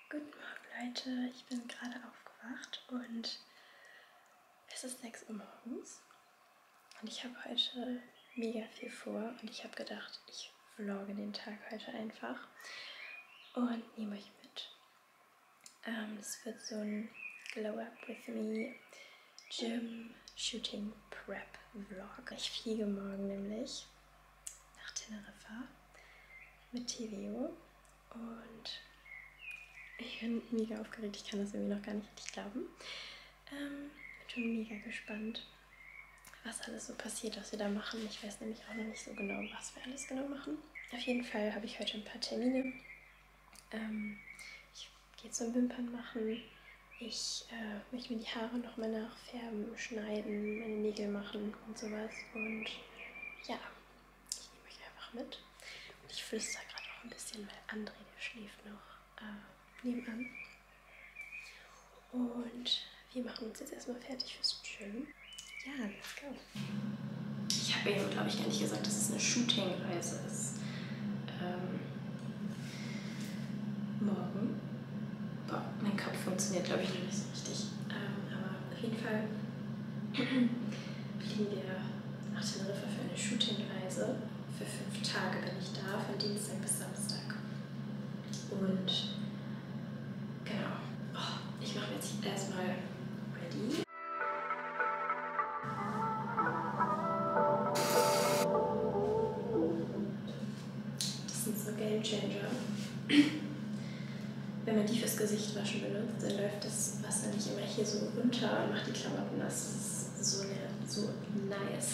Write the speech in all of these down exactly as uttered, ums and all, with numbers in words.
Guten Morgen Leute, ich bin gerade aufgewacht und es ist sechs Uhr morgens und ich habe heute mega viel vor und ich habe gedacht, ich vlogge den Tag heute einfach und nehme euch mit. Ähm, es wird so ein Glow Up With Me Gym Shooting Prep Vlog. Ich fliege morgen nämlich nach Teneriffa mit T V O und ich bin mega aufgeregt, ich kann das irgendwie noch gar nicht richtig glauben. Ähm, bin schon mega gespannt, was alles so passiert, was wir da machen. Ich weiß nämlich auch noch nicht so genau, was wir alles genau machen. Auf jeden Fall habe ich heute ein paar Termine. Ähm, ich gehe zum Wimpern machen. Ich äh, möchte mir die Haare nochmal nachfärben, schneiden, meine Nägel machen und sowas. Und ja, ich nehme euch einfach mit. Und ich flüstere gerade auch ein bisschen, weil André, der schläft noch äh, nebenan. Und wir machen uns jetzt erstmal fertig fürs Gym. Ja, let's go. Ich habe eben, glaube ich, gar nicht gesagt, dass es eine Shooting-Reise ist. Ähm, morgen. Boah, mein Kopf funktioniert, glaube ich, noch nicht so richtig. Ähm, aber auf jeden Fall fliegen wir nach Teneriffa für eine Shooting-Reise. Für fünf Tage bin ich da, von Dienstag bis Samstag. Und genau. Oh, ich mache mir jetzt erstmal ready. Das sind so Game Changer. Wenn man die fürs Gesicht waschen benutzt, dann läuft das Wasser nicht immer hier so runter und macht die Klamotten nass. Das ist so, eine, so nice.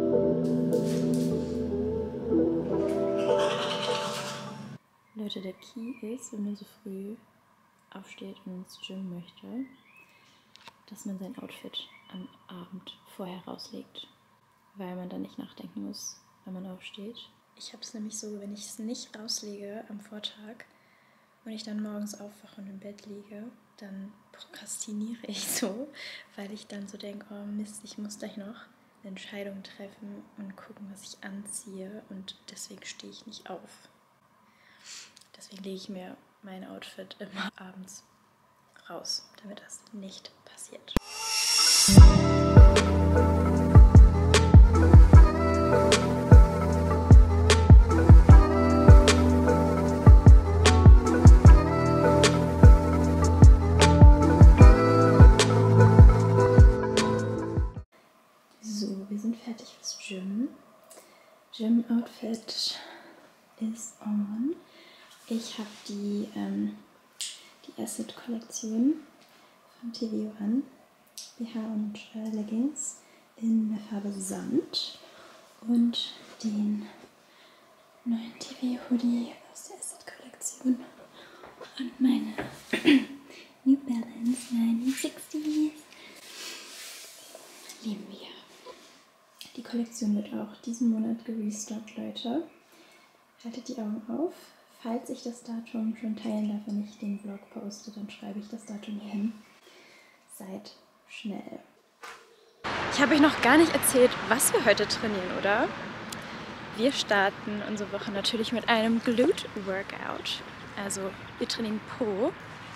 Leute, der Key ist, wenn man so früh aufsteht und ins Gym möchte, dass man sein Outfit am Abend vorher rauslegt, weil man dann nicht nachdenken muss, wenn man aufsteht. Ich habe es nämlich so, wenn ich es nicht rauslege am Vortag und ich dann morgens aufwache und im Bett liege, dann prokrastiniere ich so, weil ich dann so denke, oh Mist, ich muss gleich noch eine Entscheidung treffen und gucken, was ich anziehe, und deswegen stehe ich nicht auf. Deswegen lege ich mir mein Outfit immer abends raus, damit das nicht passiert. So, wir sind fertig fürs Gym. Gym-Outfit ist on. Ich habe die, ähm, die Acid-Kollektion von T V O an. B H und äh, Leggings in der Farbe Sand und den neuen T V O-Hoodie aus der Acid-Kollektion und meine New Balance neunhundertsechzig. Lieben wir. Die Kollektion wird auch diesen Monat gerestockt, Leute. Haltet die Augen auf. Falls ich das Datum schon teilen darf, wenn ich den Vlog poste, dann schreibe ich das Datum hier hin. Seid schnell. Ich habe euch noch gar nicht erzählt, was wir heute trainieren, oder? Wir starten unsere Woche natürlich mit einem Glute-Workout. Also wir trainieren Po.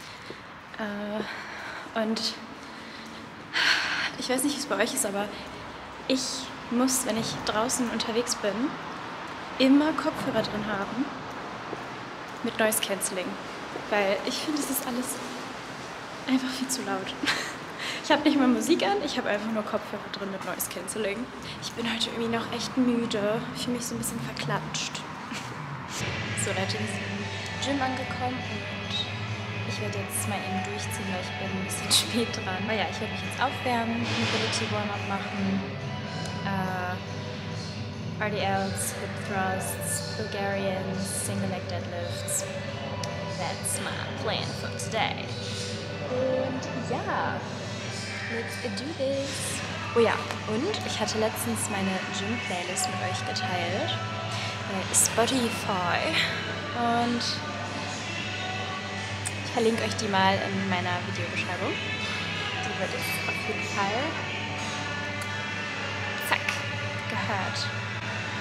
Äh, und ich weiß nicht, wie es bei euch ist, aber ich muss, wenn ich draußen unterwegs bin, immer Kopfhörer drin haben mit Noise Cancelling, weil ich finde, es ist alles einfach viel zu laut. Ich habe nicht mal Musik an, ich habe einfach nur Kopfhörer drin mit Noise Cancelling. Ich bin heute irgendwie noch echt müde, ich fühle mich so ein bisschen verklatscht. So, Leute, wir sind im Gym angekommen und ich werde jetzt mal eben durchziehen, weil ich bin ein bisschen spät dran. Aber ja, ich werde mich jetzt aufwärmen, Mobility Warm-Up machen, uh, R D Ls, Hip Thrusts, Bulgarians, Single Leg Deadlifts. That's my plan for today. Und ja, let's do this. Oh ja, und ich hatte letztens meine Gym-Playlist mit euch geteilt bei Spotify und ich verlinke euch die mal in meiner Videobeschreibung. Die wird es auf jeden Fall zack gehört.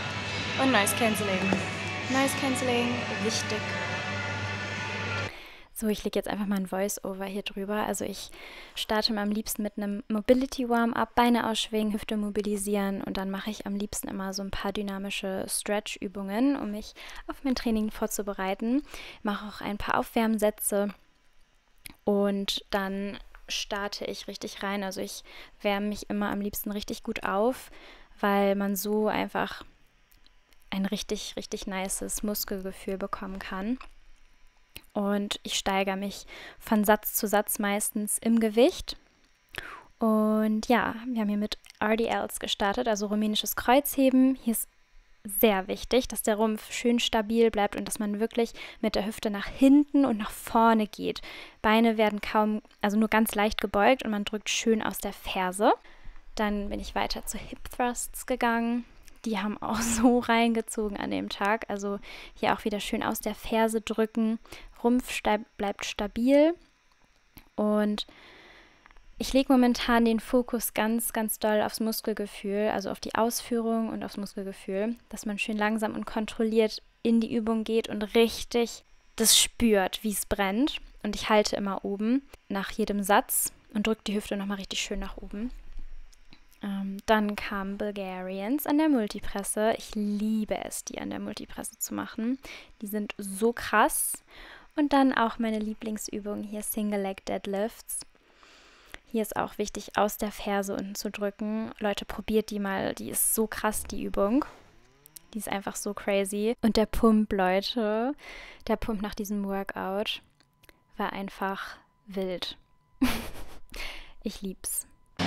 Und Noise Cancelling. Noise Cancelling, wichtig. So, ich lege jetzt einfach mal ein Voice-Over hier drüber. Also ich starte mal am liebsten mit einem Mobility Warm-Up, Beine ausschwingen, Hüfte mobilisieren und dann mache ich am liebsten immer so ein paar dynamische Stretch-Übungen, um mich auf mein Training vorzubereiten. Mache auch ein paar Aufwärmsätze und dann starte ich richtig rein. Also ich wärme mich immer am liebsten richtig gut auf, weil man so einfach ein richtig, richtig nices Muskelgefühl bekommen kann. Und ich steigere mich von Satz zu Satz meistens im Gewicht. Und ja, wir haben hier mit R D Ls gestartet, also rumänisches Kreuzheben. Hier ist sehr wichtig, dass der Rumpf schön stabil bleibt und dass man wirklich mit der Hüfte nach hinten und nach vorne geht. Beine werden kaum, also nur ganz leicht gebeugt und man drückt schön aus der Ferse. Dann bin ich weiter zu Hip Thrusts gegangen. Die haben auch so reingezogen an dem Tag. Also hier auch wieder schön aus der Ferse drücken. Rumpf sta- bleibt stabil. Und ich lege momentan den Fokus ganz, ganz doll aufs Muskelgefühl, also auf die Ausführung und aufs Muskelgefühl, dass man schön langsam und kontrolliert in die Übung geht und richtig das spürt, wie es brennt. Und ich halte immer oben nach jedem Satz und drücke die Hüfte nochmal richtig schön nach oben. Ähm, dann kamen Bulgarians an der Multipresse. Ich liebe es, die an der Multipresse zu machen. Die sind so krass. Und dann auch meine Lieblingsübung hier, Single Leg Deadlifts. Hier ist auch wichtig, aus der Ferse unten zu drücken. Leute, probiert die mal. Die ist so krass, die Übung. Die ist einfach so crazy. Und der Pump, Leute, der Pump nach diesem Workout war einfach wild. Ich lieb's.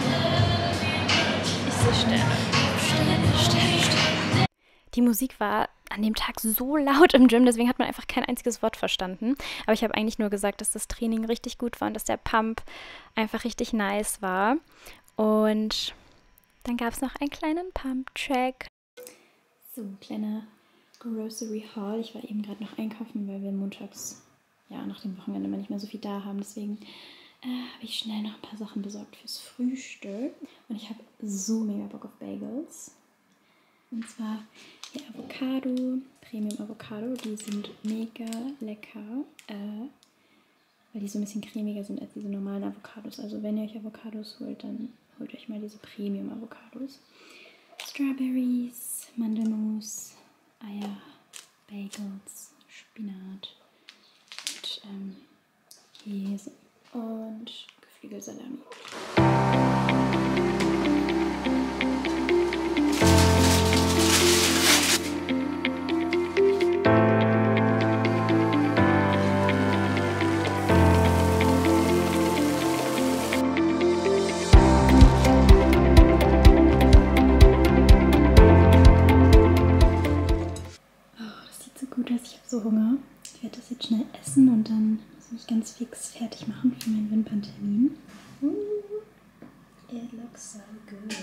Ich sehe Sterne. Sterne, Sterne, Sterne. Die Musik war an dem Tag so laut im Gym, deswegen hat man einfach kein einziges Wort verstanden. Aber ich habe eigentlich nur gesagt, dass das Training richtig gut war und dass der Pump einfach richtig nice war. Und dann gab es noch einen kleinen Pump-Track. So, ein kleiner Grocery Haul. Ich war eben gerade noch einkaufen, weil wir montags, ja, nach dem Wochenende mal nicht mehr so viel da haben. Deswegen äh, habe ich schnell noch ein paar Sachen besorgt fürs Frühstück. Und ich habe so mega Bock auf Bagels. Und zwar hier Avocado, Premium Avocado. Die sind mega lecker, äh, weil die so ein bisschen cremiger sind als diese normalen Avocados. Also wenn ihr euch Avocados holt, dann holt euch mal diese Premium Avocados. Strawberries, Mandelmus, Eier, Bagels, Spinat und ähm, Käse und Geflügelsalami. Hunger. Ich werde das jetzt schnell essen und dann muss ich mich ganz fix fertig machen für meinen Wimperntermin. Uh, it looks so good.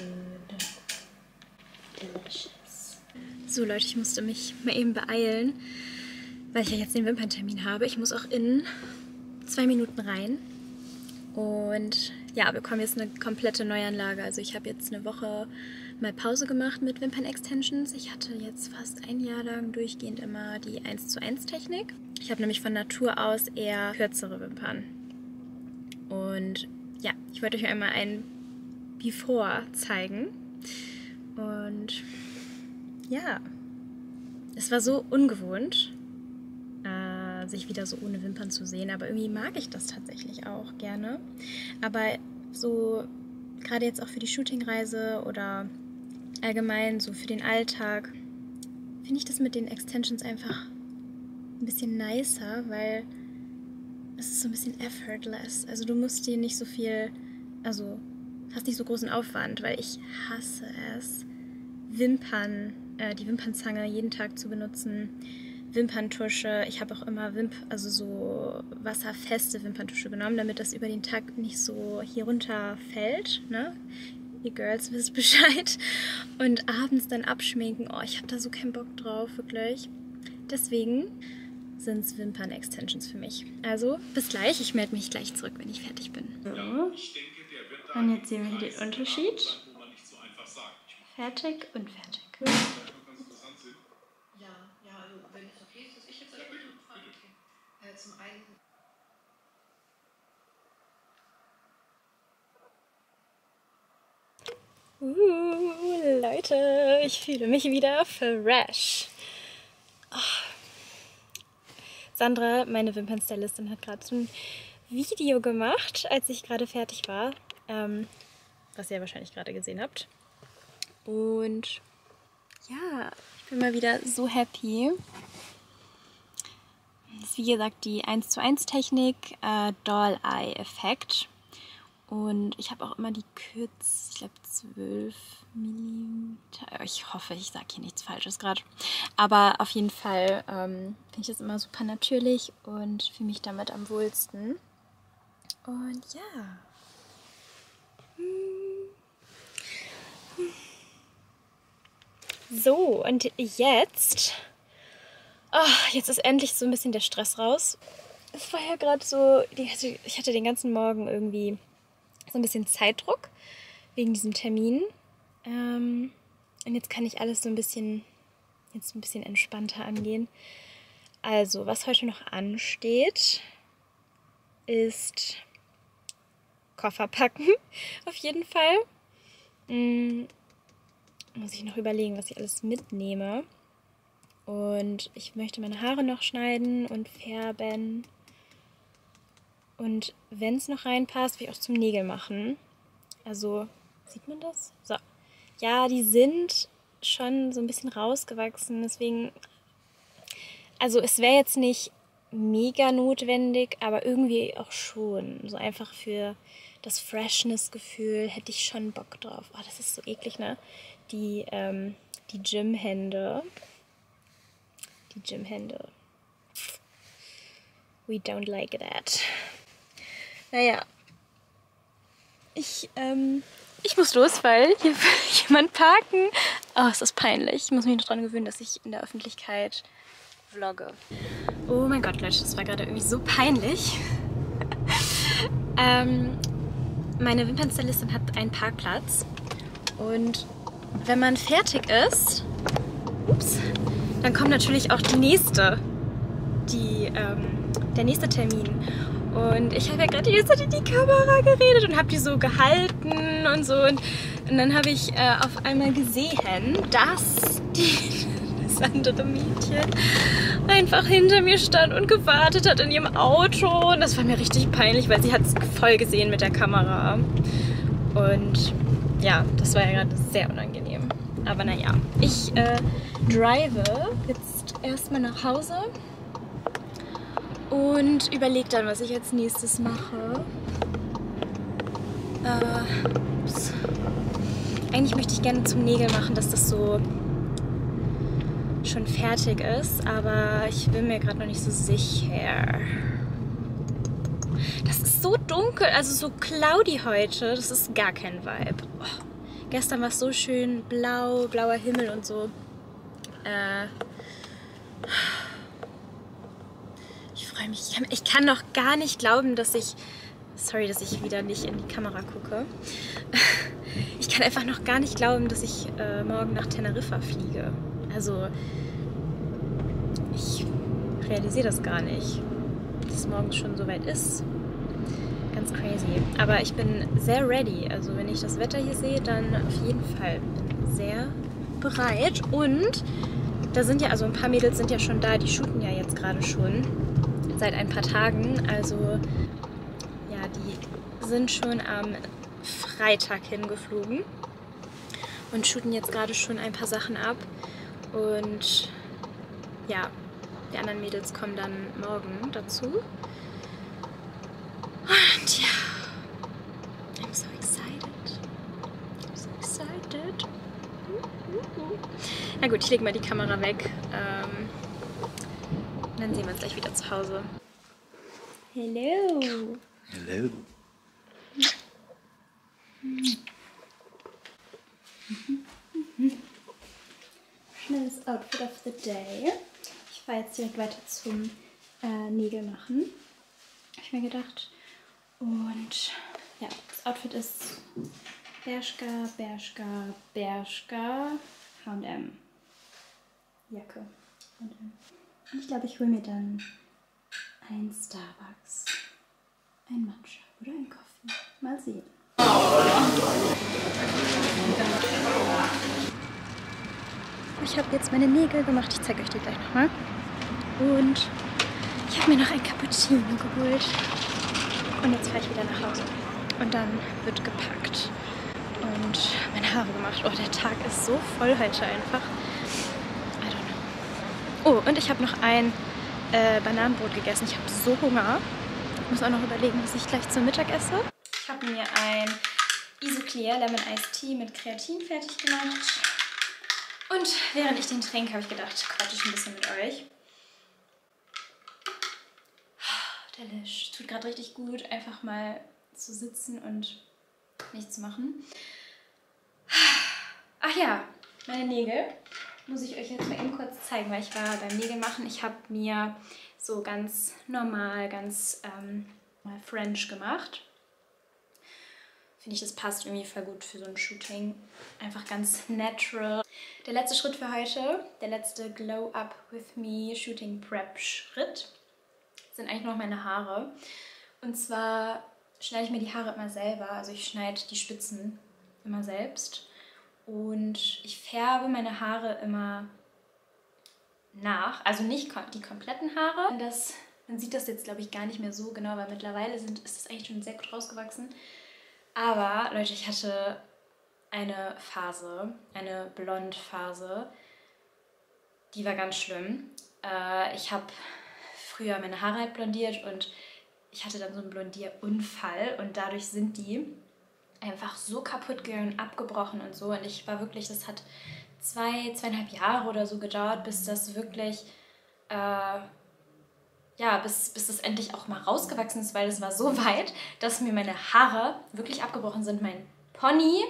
Delicious. So Leute, ich musste mich mal eben beeilen, weil ich ja jetzt den Wimperntermin habe. Ich muss auch in zwei Minuten rein. Und ja, wir bekommen jetzt eine komplette Neuanlage. Also ich habe jetzt eine Woche mal Pause gemacht mit Wimpern-Extensions. Ich hatte jetzt fast ein Jahr lang durchgehend immer die eins zu eins Technik. Ich habe nämlich von Natur aus eher kürzere Wimpern. Und ja, ich wollte euch einmal ein Before zeigen. Und ja, es war so ungewohnt, äh, sich wieder so ohne Wimpern zu sehen. Aber irgendwie mag ich das tatsächlich auch gerne. Aber so gerade jetzt auch für die Shootingreise oder allgemein so für den Alltag finde ich das mit den Extensions einfach ein bisschen nicer, weil es ist so ein bisschen effortless. Also du musst dir nicht so viel, also hast nicht so großen Aufwand, weil ich hasse es, Wimpern, äh, die Wimpernzange jeden Tag zu benutzen, Wimperntusche. Ich habe auch immer Wimp also so wasserfeste Wimperntusche genommen, damit das über den Tag nicht so hier runter fällt, ne? Ihr Girls wisst Bescheid. Und abends dann abschminken. Oh, ich habe da so keinen Bock drauf, wirklich. Deswegen sind es Wimpern-Extensions für mich. Also, bis gleich. Ich melde mich gleich zurück, wenn ich fertig bin. So. Und jetzt sehen wir hier den Unterschied. Fertig und fertig. Ja, ja, also wenn es okay ist, dass ich jetzt als Bitte frage. Okay. Äh, zum einen Uh, Leute, ich fühle mich wieder fresh. Oh. Sandra, meine Wimpernstylistin, hat gerade so ein Video gemacht, als ich gerade fertig war. Ähm, was ihr wahrscheinlich gerade gesehen habt. Und ja, ich bin mal wieder so happy. Das ist wie gesagt die eins zu eins Technik, äh, Doll-Eye-Effekt. Und ich habe auch immer die Kürze, ich glaube zwölf Millimeter. Ich hoffe, ich sage hier nichts Falsches gerade. Aber auf jeden Fall ähm, finde ich das immer super natürlich und fühle mich damit am wohlsten. Und ja. So, und jetzt, oh, jetzt ist endlich so ein bisschen der Stress raus. Es war ja gerade so, ich hatte den ganzen Morgen irgendwie so ein bisschen Zeitdruck wegen diesem Termin. Ähm, und jetzt kann ich alles so ein bisschen, jetzt ein bisschen entspannter angehen. Also, was heute noch ansteht, ist Koffer packen, auf jeden Fall. Hm, muss ich noch überlegen, was ich alles mitnehme. Und ich möchte meine Haare noch schneiden und färben. Und wenn es noch reinpasst, will ich auch zum Nägel machen. Also, sieht man das? So. Ja, die sind schon so ein bisschen rausgewachsen. Deswegen, also es wäre jetzt nicht mega notwendig, aber irgendwie auch schon. So einfach für das Freshness-Gefühl hätte ich schon Bock drauf. Oh, das ist so eklig, ne? Die, ähm, die Gym-Hände. Die Gym-Hände. We don't like that. Naja, ich, ähm, ich muss los, weil hier will jemand parken. Oh, es ist peinlich. Ich muss mich noch daran gewöhnen, dass ich in der Öffentlichkeit vlogge. Oh mein Gott, Leute, das war gerade irgendwie so peinlich. ähm, meine Wimpernstylistin hat einen Parkplatz und wenn man fertig ist, ups, dann kommt natürlich auch die nächste, die, ähm, der nächste Termin. Und ich habe ja gerade die ganze Zeit in die Kamera geredet und habe die so gehalten und so. Und, und dann habe ich äh, auf einmal gesehen, dass die, das andere Mädchen einfach hinter mir stand und gewartet hat in ihrem Auto. Und das war mir richtig peinlich, weil sie hat es voll gesehen mit der Kamera. Und ja, das war ja gerade sehr unangenehm. Aber naja, ich äh, drive jetzt erstmal nach Hause. Und überlege dann, was ich als nächstes mache. Äh, ups. Eigentlich möchte ich gerne zum Nägel machen, dass das so schon fertig ist, aber ich bin mir gerade noch nicht so sicher. Das ist so dunkel, also so cloudy heute, das ist gar kein Vibe. Oh, gestern war es so schön blau, blauer Himmel und so. Äh... Ich freue mich. Ich kann, ich kann noch gar nicht glauben, dass ich... Sorry, dass ich wieder nicht in die Kamera gucke. Ich kann einfach noch gar nicht glauben, dass ich äh, morgen nach Teneriffa fliege. Also, ich realisiere das gar nicht, dass es morgens schon so weit ist. Ganz crazy. Aber ich bin sehr ready. Also, wenn ich das Wetter hier sehe, dann auf jeden Fall. Bin sehr bereit. Und da sind ja, also ein paar Mädels sind ja schon da, die shooten ja jetzt gerade schon. Seit ein paar Tagen, also ja, die sind schon am Freitag hingeflogen und shooten jetzt gerade schon ein paar Sachen ab und ja, die anderen Mädels kommen dann morgen dazu und ja, I'm so excited, I'm so excited. Na gut, ich lege mal die Kamera weg. Ähm, Dann sehen wir uns gleich wieder zu Hause. Hello. Hello. Schnelles Outfit of the Day. Ich fahre jetzt direkt weiter zum äh, Nägel machen. Habe ich mir gedacht. Und ja, das Outfit ist Bershka, Bershka, Bershka, H und M. Jacke. H und M. Und ich glaube, ich hole mir dann ein Starbucks, ein Matcha oder ein Kaffee. Mal sehen. Ich habe jetzt meine Nägel gemacht. Ich zeige euch die gleich nochmal. Und ich habe mir noch ein Cappuccino geholt. Und jetzt fahre ich wieder nach Hause. Und dann wird gepackt und meine Haare gemacht. Oh, der Tag ist so voll heute einfach. I don't know. Oh, und ich habe noch ein äh, Bananenbrot gegessen. Ich habe so Hunger. Ich muss auch noch überlegen, was ich gleich zum Mittag esse. Ich habe mir ein Isoclear Lemon Iced Tea mit Kreatin fertig gemacht. Und während ich den trinke, habe ich gedacht, quatsche ich ein bisschen mit euch. Delish. Tut gerade richtig gut, einfach mal zu sitzen und nichts zu machen. Ach ja, meine Nägel muss ich euch jetzt mal eben kurz zeigen, weil ich war beim Nägelmachen. Ich habe mir so ganz normal, ganz ähm, mal French gemacht. Finde ich, das passt irgendwie voll gut für so ein Shooting. Einfach ganz natural. Der letzte Schritt für heute, der letzte Glow Up With Me Shooting Prep Schritt, sind eigentlich noch meine Haare. Und zwar schneide ich mir die Haare immer selber. Also ich schneide die Spitzen immer selbst. Und ich färbe meine Haare immer nach. Also nicht die kompletten Haare. Das, man sieht das jetzt, glaube ich, gar nicht mehr so genau, weil mittlerweile sind, ist das eigentlich schon sehr gut rausgewachsen. Aber, Leute, ich hatte eine Phase, eine Blondphase. Die war ganz schlimm. Äh, ich habe früher meine Haare halt blondiert und ich hatte dann so einen Blondierunfall und dadurch sind die einfach so kaputt gegangen, abgebrochen und so. Und ich war wirklich, das hat zwei, zweieinhalb Jahre oder so gedauert, bis das wirklich, äh, ja, bis, bis das endlich auch mal rausgewachsen ist, weil es war so weit, dass mir meine Haare wirklich abgebrochen sind. Mein Pony,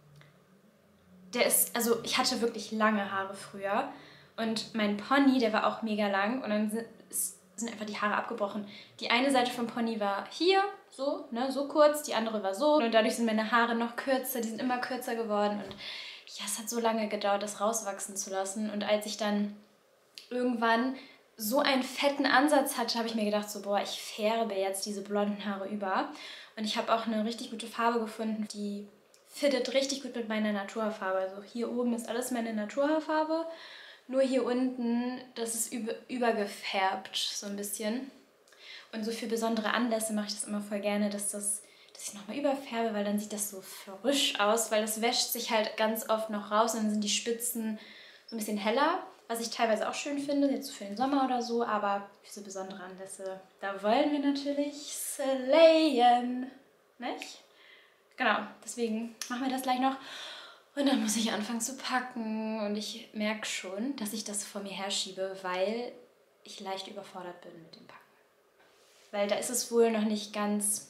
der ist, also ich hatte wirklich lange Haare früher und mein Pony, der war auch mega lang und dann sind, sind einfach die Haare abgebrochen. Die eine Seite vom Pony war hier, so, ne, so kurz, die andere war so. Und dadurch sind meine Haare noch kürzer, die sind immer kürzer geworden. Und ja, es hat so lange gedauert, das rauswachsen zu lassen. Und als ich dann irgendwann so einen fetten Ansatz hatte, habe ich mir gedacht, so, boah, ich färbe jetzt diese blonden Haare über. Und ich habe auch eine richtig gute Farbe gefunden, die fittet richtig gut mit meiner Naturhaarfarbe. Also hier oben ist alles meine Naturhaarfarbe. Nur hier unten, das ist über, übergefärbt so ein bisschen. Und so für besondere Anlässe mache ich das immer voll gerne, dass, das, dass ich nochmal überfärbe, weil dann sieht das so frisch aus, weil das wäscht sich halt ganz oft noch raus und dann sind die Spitzen so ein bisschen heller, was ich teilweise auch schön finde, jetzt so für den Sommer oder so, aber für so besondere Anlässe, da wollen wir natürlich slayen, nicht? Genau, deswegen machen wir das gleich noch. Und dann muss ich anfangen zu packen und ich merke schon, dass ich das vor mir herschiebe, weil ich leicht überfordert bin mit dem Packen. Weil da ist es wohl noch nicht ganz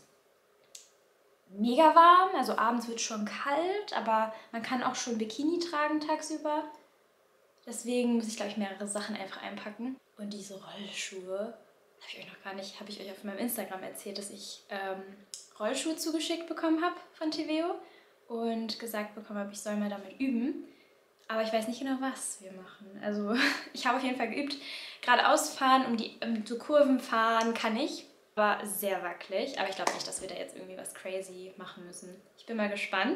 mega warm, also abends wird es schon kalt, aber man kann auch schon Bikini tragen tagsüber. Deswegen muss ich, glaube ich, mehrere Sachen einfach einpacken. Und diese Rollschuhe, habe ich euch noch gar nicht, habe ich euch auf meinem Instagram erzählt, dass ich ähm, Rollschuhe zugeschickt bekommen habe von Teveo. Und gesagt bekommen habe, ich soll mal damit üben. Aber ich weiß nicht genau, was wir machen. Also ich habe auf jeden Fall geübt. Geradeaus fahren, um die um so Kurven fahren kann ich. War sehr wackelig. Aber ich glaube nicht, dass wir da jetzt irgendwie was crazy machen müssen. Ich bin mal gespannt.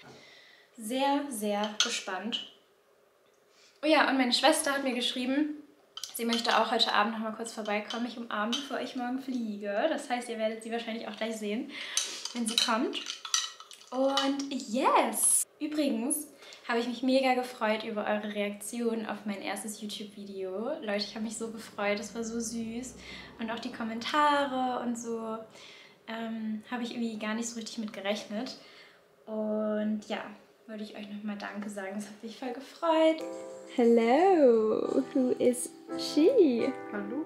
Sehr, sehr gespannt. Oh ja, und meine Schwester hat mir geschrieben, sie möchte auch heute Abend noch mal kurz vorbeikommen, mich umarmen, bevor ich morgen fliege. Das heißt, ihr werdet sie wahrscheinlich auch gleich sehen, wenn sie kommt. Und yes! Übrigens habe ich mich mega gefreut über eure Reaktion auf mein erstes YouTube-Video. Leute, ich habe mich so gefreut, das war so süß. Und auch die Kommentare und so ähm, habe ich irgendwie gar nicht so richtig mit gerechnet. Und ja, würde ich euch nochmal Danke sagen, das hat mich voll gefreut. Hello, who is she? Hallo.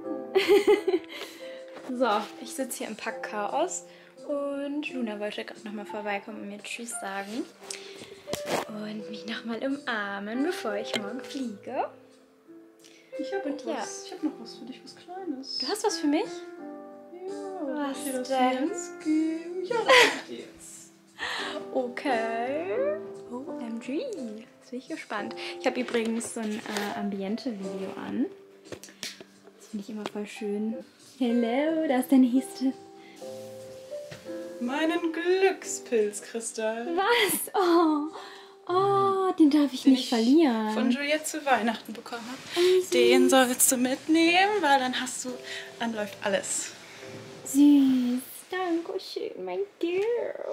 So, ich sitze hier im Packchaos. Und Luna wollte gerade nochmal vorbeikommen und mir Tschüss sagen. Und mich nochmal umarmen, bevor ich morgen fliege. Ich habe noch, ja. was. Ich hab noch was für dich, was Kleines. Du hast was für mich? Ja, was soll ich dir das denn? jetzt geben? Ja, das gebe ich dir jetzt. Okay. O M G. Jetzt bin ich gespannt. Ich habe übrigens so ein äh, Ambiente-Video an. Das finde ich immer voll schön. Hello, da ist der nächste. Meinen Glückspilzkristall. Was? Oh, Oh, den darf ich den nicht ich verlieren. von Juliette zu Weihnachten bekommen habe. Oh, süß. Den sollst du mitnehmen, weil dann hast du, dann läuft alles. Süß. Dankeschön, mein Girl.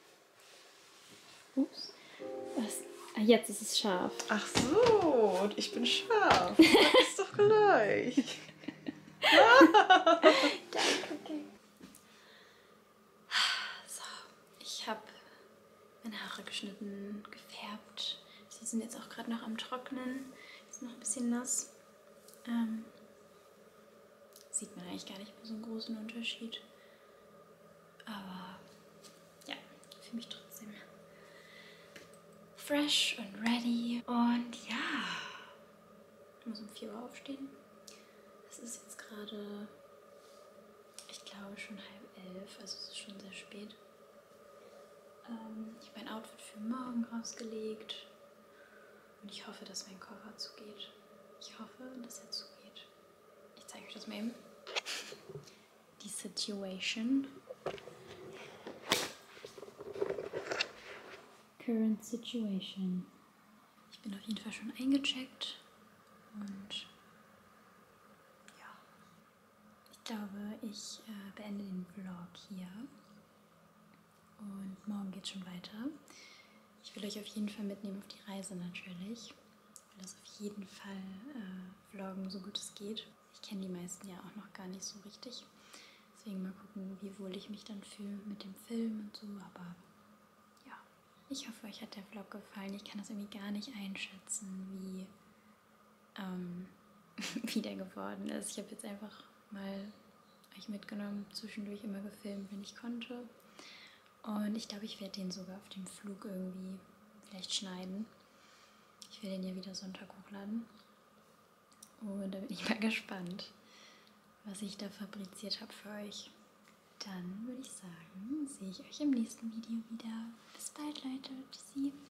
Ups. Was? Ah, jetzt ist es scharf. Ach so, und ich bin scharf. Das ist doch gleich. Danke. So, ich habe meine Haare geschnitten, gefärbt. Sie sind jetzt auch gerade noch am Trocknen. Ist noch ein bisschen nass. Ähm, sieht man eigentlich gar nicht mehr so einen großen Unterschied. Aber ja, ich fühle mich trotzdem fresh und ready. Und ja, ich muss um vier Uhr aufstehen. Es ist jetzt gerade, ich glaube, schon halb elf, also es ist schon sehr spät. Ähm, ich habe mein Outfit für morgen rausgelegt und ich hoffe, dass mein Koffer zugeht. Ich hoffe, dass er zugeht. Ich zeige euch das mal eben. Die Situation. Current Situation. Ich bin auf jeden Fall schon eingecheckt und ja, ich glaube, ich äh, beende den Vlog hier und morgen geht es schon weiter. Ich will euch auf jeden Fall mitnehmen auf die Reise natürlich. Ich will das auf jeden Fall äh, vloggen, so gut es geht. Ich kenne die meisten ja auch noch gar nicht so richtig. Deswegen mal gucken, wie wohl ich mich dann fühle mit dem Film und so, aber ja. Ich hoffe, euch hat der Vlog gefallen. Ich kann das irgendwie gar nicht einschätzen, wie, ähm, wie der geworden ist. Ich habe jetzt einfach mal euch mitgenommen, zwischendurch immer gefilmt, wenn ich konnte. Und ich glaube, ich werde den sogar auf dem Flug irgendwie vielleicht schneiden. Ich will den ja wieder Sonntag hochladen. Und da bin ich mal gespannt, was ich da fabriziert habe für euch. Dann würde ich sagen, sehe ich euch im nächsten Video wieder. Bis bald, Leute. Tschüssi.